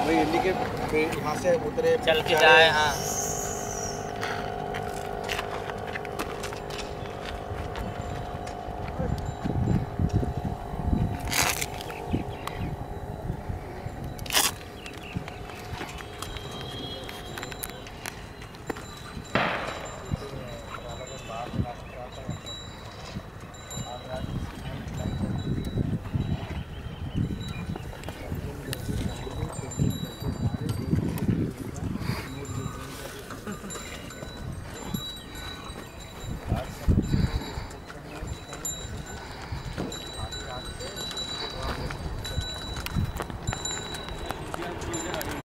वही इंडिकेट यहाँ से उतरे चल के जाए। हाँ